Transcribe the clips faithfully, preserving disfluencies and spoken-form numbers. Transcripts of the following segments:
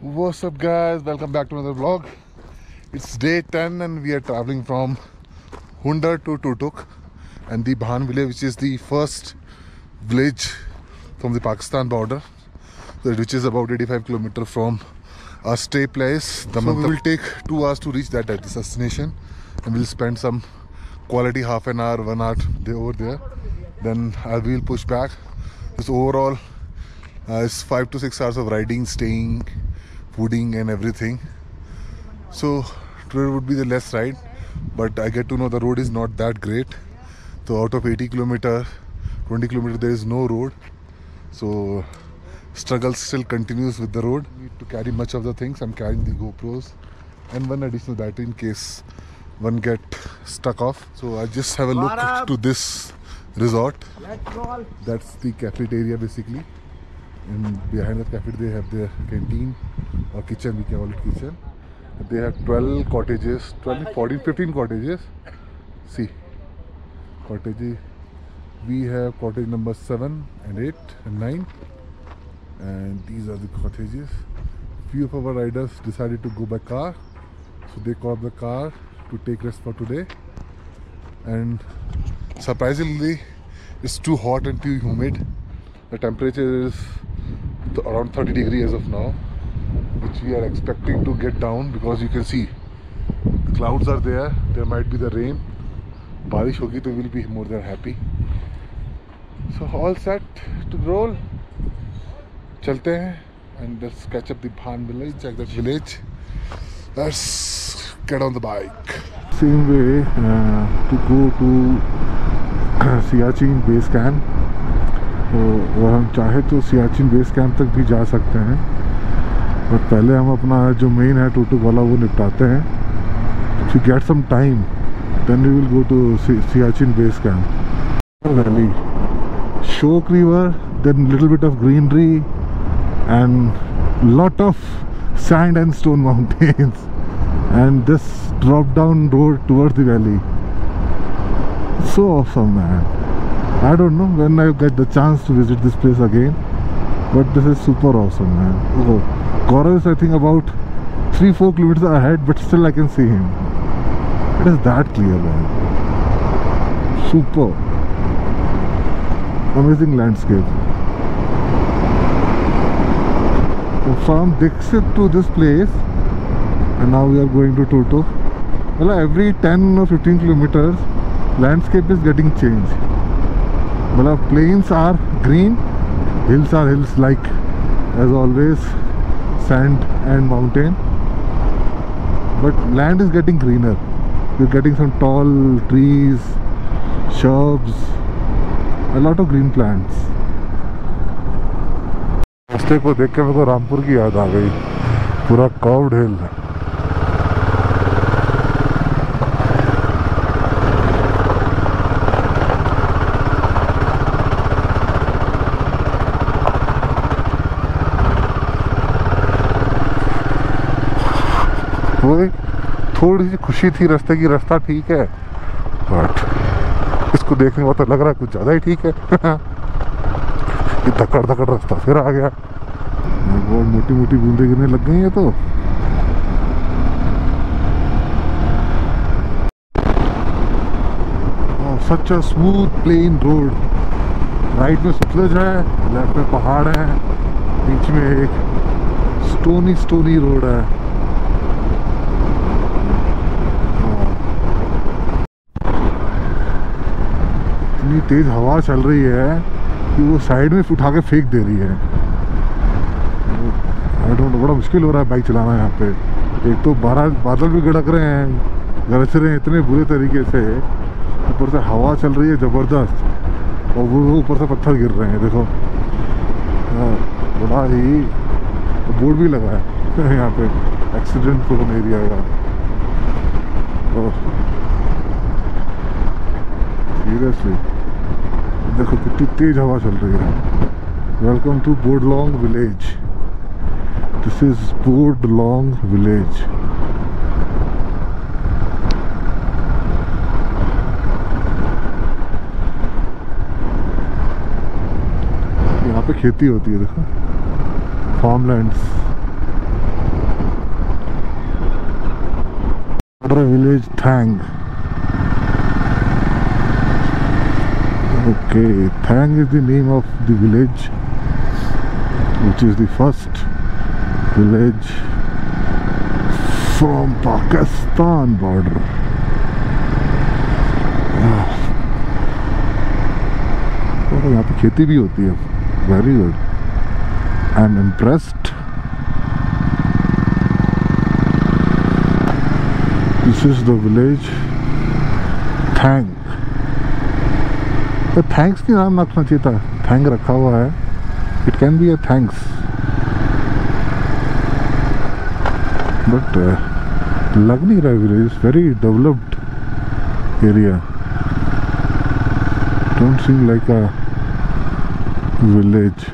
What's up guys, welcome back to another vlog. It's day ten and we are traveling from Hundar to Tutuk and the Bhan village, which is the first village from the Pakistan border, which is about eighty-five kilometers from our stay place. The so we will take two hours to reach that destination and we'll spend some quality half an hour, one hour over there. Then I will push back. So overall uh, it's five to six hours of riding, staying, fooding and everything. So today would be the less ride, but I get to know the road is not that great. So out of eighty kilometers, twenty kilometers there is no road. So struggle still continues with the road. Need to carry much of the things. I'm carrying the GoPros and one additional battery in case one get stuck off. So I just have a look to this resort. That's the cafeteria basically. And behind the cafe they have their canteen or kitchen, we can call it kitchen. They have twelve cottages, twelve, fourteen, fifteen cottages. See, cottages. We have cottage number seven and eight and nine. And these are the cottages. Few of our riders decided to go by car. So they called the car to take rest for today. And surprisingly, it's too hot and too humid. The temperature is around thirty degrees as of now, which we are expecting to get down because you can see the clouds are there. There might be the rain. Barish hogi to we'll be more than happy. So all set to roll. Chalte hain and let's catch up the Bhan village, check that village. Let's get on the bike. Same way uh, to go to Siachen base camp. तो अगर हम चाहे तो Siachen base camp तक भी जा सकते हैं, बट पहले हम अपना जो मेन है टुटुक वाला वो निपटाते हैं. If we get some time, then we will go to Siachen base camp. Valley, Shok River, then little bit of greenery and lot of sand and stone mountains, and this drop down road towards the valley. So awesome, man. I don't know when I get the chance to visit this place again, but this is super awesome, man. Oh, Gaurav is I think about three four kilometers ahead, but still I can see him. It is that clear, man. Super amazing landscape. So from Dixit to this place, and now we are going to Tutuk. Well, every ten or fifteen kilometers, landscape is getting changed. Well, plains are green, hills are hills like as always, sand and mountain, but land is getting greener. You're getting some tall trees, shrubs, a lot of green plants. रास्ते को देख के मेरे को रामपुर की याद आ गई. पूरा कर्व्ड हिल. थोड़ी सी खुशी थी रास्ते की, रास्ता ठीक है, बट इसको देखने में तो लग रहा है कुछ ज़्यादा ही ठीक है. ये धक्कड़ धक्कड़ रास्ता फिर आ गया. बहुत मोटी मोटी बूंदें गिरने लग गई हैं. तो such a smooth plain road. Right में सतलज है, लेफ्ट में पहाड़ है, बीच में एक स्टोनी स्टोनी रोड है. इतनी तेज हवा चल रही है कि वो साइड में उठा के फेंक दे रही है. आई डोंट नो, बड़ा मुश्किल हो रहा है बाइक चलाना यहाँ पे. एक तो बारह बादल भी गड़क रहे हैं, गरज रहे हैं इतने बुरे तरीके से, ऊपर से हवा चल रही है ज़बरदस्त, और वो ऊपर से पत्थर गिर रहे हैं. देखो बड़ा ही बोर्ड भी लगा है यहाँ पे, एक्सीडेंट प्रोन एरिया का. सीरियसली देखो कितनी तेज हवा चल रही है. वेलकम टू बोर्डलॉन्ग विलेज. दिस इज बोर्डलॉन्ग विलेज. यहाँ पे खेती होती है, देखो, farmlands. border village Thang. Okay, Thang is the name of the village, which is the first village from Pakistan border. और यहाँ पे खेती भी होती है. Very good. I'm impressed. This is the village Thang. तो थैंक्स की नाम रखना चाहिए था. थैंक रखा हुआ है. It can be a thanks. But uh, लग नहीं रहा है village. It's very developed area. Don't seem like a village.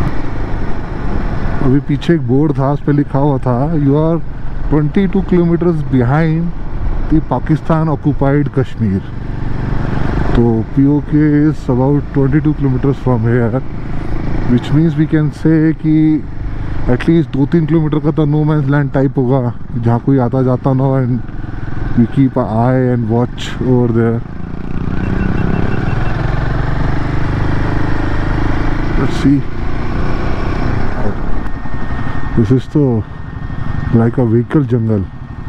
अभी पीछे एक बोर्ड था, उस पर लिखा हुआ था you are twenty-two kilometers behind the Pakistan occupied Kashmir. तो P O K is about twenty-two kilometers from here, which means we can say कि एटलीस्ट दो तीन किलोमीटर का तो नो मैंस लैंड टाइप होगा जहाँ कोई आता जाता ना हो. And we keep a eye and watch over there. Let's see. This is तो like a vehicle jungle.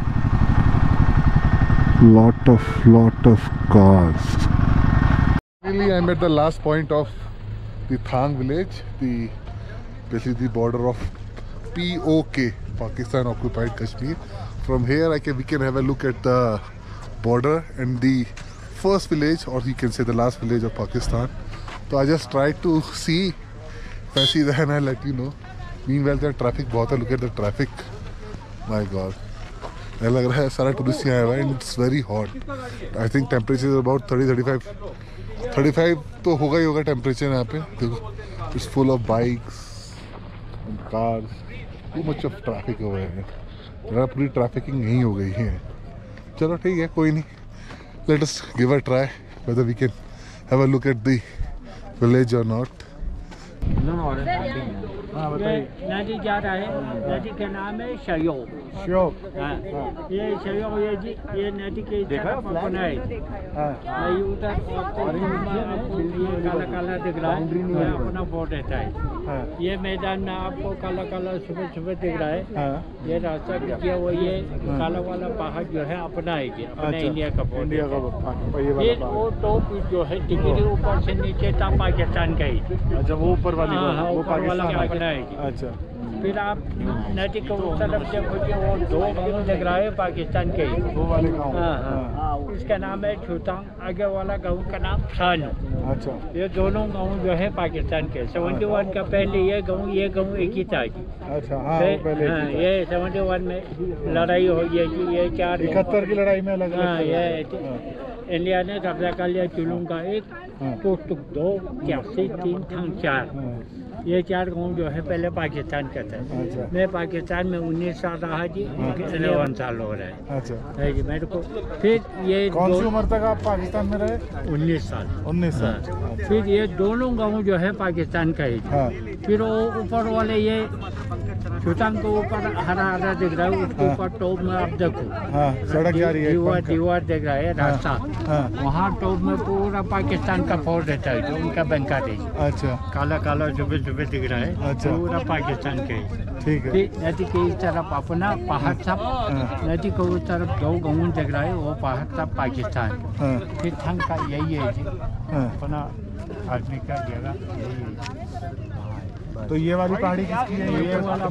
Lot of lot of cars. Finally, I'm at the last point of the Thang village, the basically the border of P O K, Pakistan occupied Kashmir. From here, I can we can have a look at the border and the first village, or you can say the last village of Pakistan. So I just tried to see. If I see that, and I'll let you know. Meanwhile, the traffic बहुत है. Look at the traffic. My God, ऐसा लग रहा है सारा tourist यहाँ आया हुआ है. It's very hot. I think temperature is about thirty thirty five thirty five तो होगा ही होगा टेम्परेचर यहाँ पे. देखो, it's full of bikes and cars. Too much of traffic हो गया है. मेरा पूरी ट्रैफिकिंग यहीं हो गई है. चलो ठीक है, कोई नहीं. Let us give a try whether we can have a look at the village और नॉट. नदी जा रहा है. नदी का नाम है शयोग. श्योक. हाँ, ये शयोग ये जी ये नदी के तरफ अपना है. ये उधर ये काला काला दिख रहा है, ये अपना बोर्ड रहता है. ये मैदान में आपको काला काला सुबह सुबह दिख रहा है. ये रास्ता भी किया वो ये काला वाला पहाड़ जो है अपना है जी, अपना इंडिया का बोर्ड. इंडिया का. ये वो टॉप जो है टिकरी ऊपर से नीचे तक पाकिस्तान का ही. अच्छा, वो ऊपर वाली वो पाकिस्तान. अच्छा. फिर आप नदी को उस तरफ देखो कि वो दो गाँव दिख रहा है पाकिस्तान के ही. वो वाले गाँव. हाँ हाँ. इसका नाम है छुतांग. आगे वाला गाँव का नाम सानू. अच्छा. ये दोनों गाँव जो है पाकिस्तान के. सेवेंटी वन का पहले ये गाँव ये गाँव एक ही था. अच्छा. हाँ, पहले हाँ, ये सेवेंटी वन में लड़ाई हो गई थी. ये चार इकहत्तर की लड़ाई में अलग. हाँ, ये इंडिया ने कब्जा कर लिया. चुलूंग का एक, टुक दो, क्यासी तीन, थांग चार. ये चार गाँव जो है पहले पाकिस्तान का था. अच्छा. मैं पाकिस्तान में उन्नीस साल रहा जी. इलेवन साल हो रहा है. अच्छा. है जी मेरे को. फिर ये कौन सी उम्र तक आप पाकिस्तान में रहे? उन्नीस साल. उन्नीस साल. हाँ. फिर ये दोनों गाँव जो है पाकिस्तान का ही. हाँ. फिर वो ऊपर वाले ये छुतांग को ऊपर हरा हरा दिख रहा है. उसके ऊपर टॉप में आप देखो. हाँ, सड़क जा रही है. दीवार दीवार दिख रहा है रास्ता. हाँ. वहाँ टॉप में पूरा पाकिस्तान का फौज रहता है जो उनका बैंका है. अच्छा. काला काला सुबह सुबह दिख रहा है. अच्छा. पूरा पाकिस्तान के. ठीक है. फिर नदी के इस तरफ अपना पहाड़ सब. नदी को उस तरफ दो गाँव दिख रहा है, वो पहाड़ सब पाकिस्तान. हाँ. फिर थंग का यही है जी. हाँ. अपना आदमी का जगह यही है. तो ये वाली पहाड़ी किसकी है? ये वाला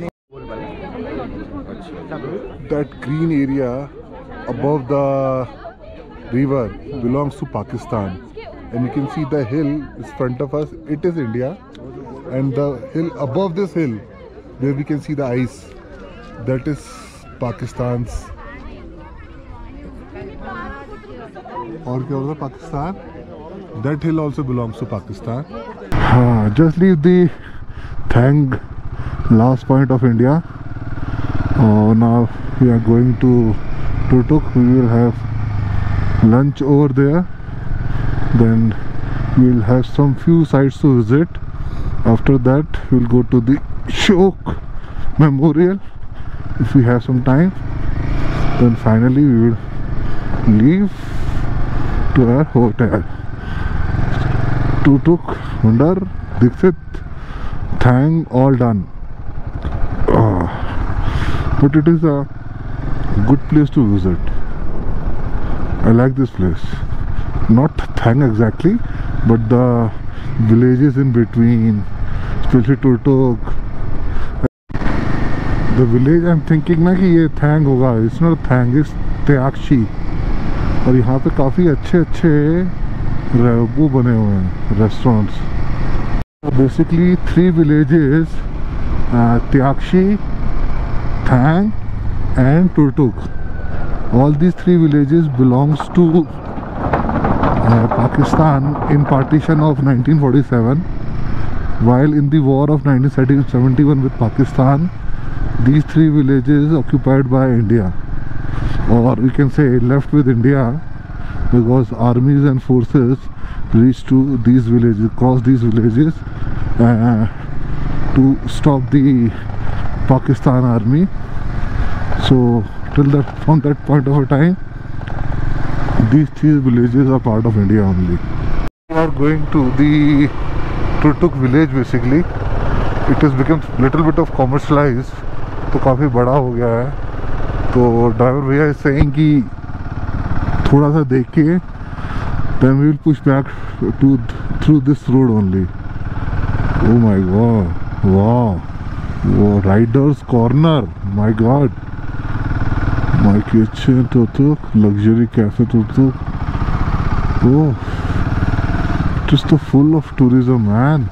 That green area above the river belongs to Pakistan, and you can see the hill is front of us. It is India, and the hill above this hill, where we can see the ice, that is Pakistan's. और क्या होगा Pakistan? That hill also belongs to Pakistan. हाँ, just leave the Thang last point of India. Oh, now we are going to Tutuk. We will have lunch over there. Then we will have some few sites to visit. After that, we will go to the Shok Memorial if we have some time. Then finally we will leave to our hotel. Tuk-tuk, Hundar, Dixit, Thang, all done. Ah, but it is a good place to visit. I like this place. Not Thang exactly, but the villages in between, especially Tuk-tuk. The village I'm thinking ना कि ये Thang होगा. It's not Thang, it's Teakshi. और यहाँ पे काफ़ी अच्छे अच्छे वो बने हुए हैं restaurants. Basically three villages, uh, Teakshi, Thang and Tuk-tuk. All these three villages belongs to uh, Pakistan in partition of nineteen forty-seven. While in the war of nineteen seventy-one with Pakistan, these three villages occupied by India, or we can say left with India, because armies and forces reached to these villages, crossed these villages uh, to stop the Pakistan army. So till that, from that point of time, these three villages are part of India only. We are going to the Tuk-tuk village. Basically it has become little bit of commercialized, तो काफ़ी बड़ा हो गया है. तो driver भैया is saying कि थोड़ा सा देख के then we will push back to through this road only. Oh my god, wow, wow, Riders Corner, my god, my kitchen Tuk-tuk, luxury cafe Tuk-tuk. Oh, just so full of tourism, man.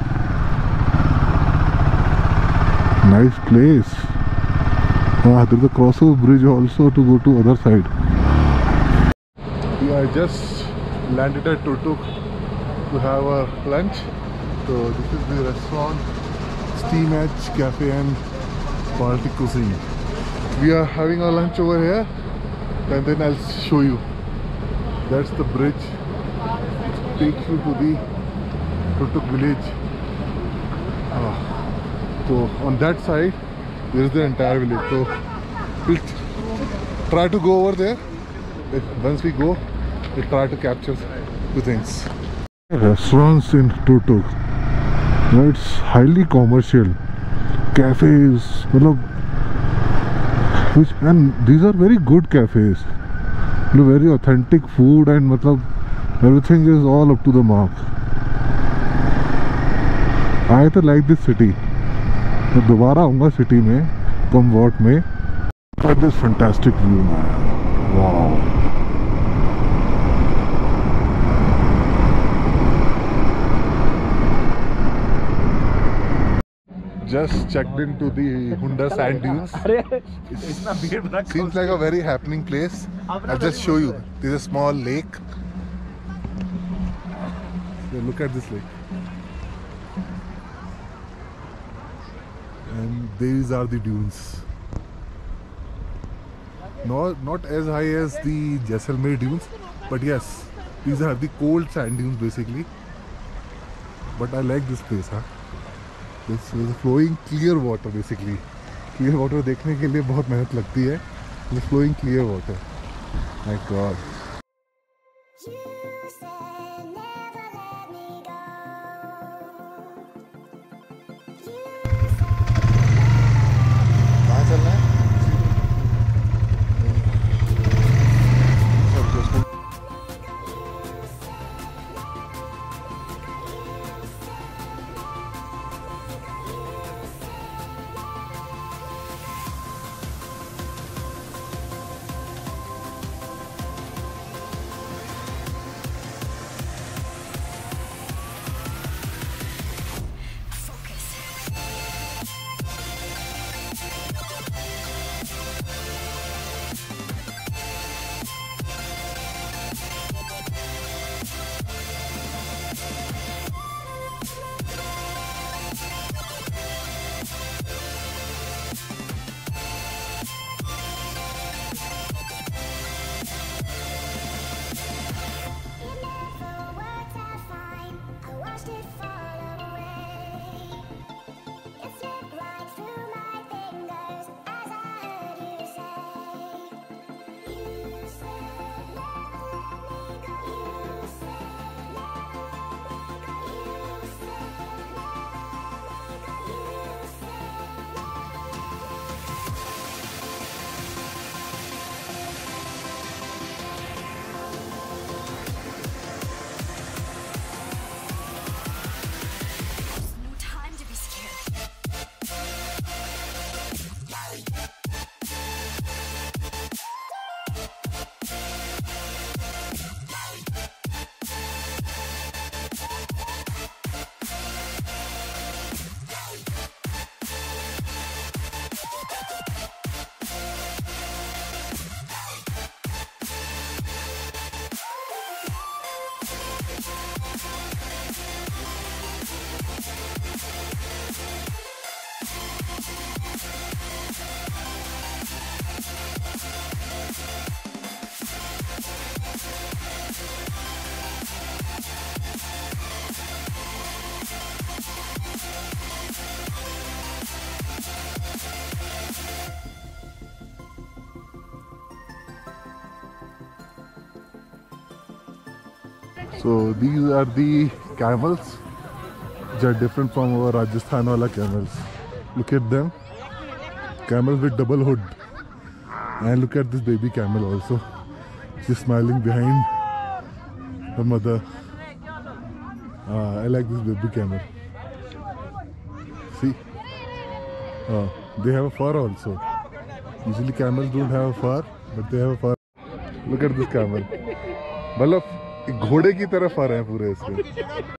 Nice place. Ah, there's a crossover bridge also to go to other side. We are just landed at Tuk-tuk to have a lunch. So this is the restaurant, Steam Edge Cafe and Baltic Cuisine. We are having our lunch over here, and then I'll show you. That's the bridge which takes you to the Tuk-tuk village. Ah. So on that side there is the entire village. So we'll try to go over there. If, once we go, we'll try to capture two things. Restaurants in Tuk-tuk. No, it's highly commercial. Cafes, मतलब, which, and these are very good cafes. Very authentic food and मतलब everything is all up to the mark. I तो like this city. मैं दोबारा आऊँगा city में, कम वॉट में. But this fantastic view, man. Wow. Just checked into the Hundar sand dunes. It seems like a very happening place. I'll just show you. There's a small lake. So look at this lake. And these are the dunes. Not, not as high as the Jaisalmer dunes, but yes, these are the cold sand dunes basically. But I like this place, huh? This is flowing clear water basically. Clear water देखने के लिए बहुत मेहनत लगती है. This flowing clear water. My God. कहाँ चलना है? So these are the camels, which are different from our Rajasthan wala camels. Look at them, camels with double hood, and look at this baby camel also. She's smiling behind her mother. Ah, I like this baby camel. See, oh, they have a fur also. Usually camels don't have a fur, but they have a fur. Look at this camel. मतलब घोड़े की तरह फर है पूरे इसके.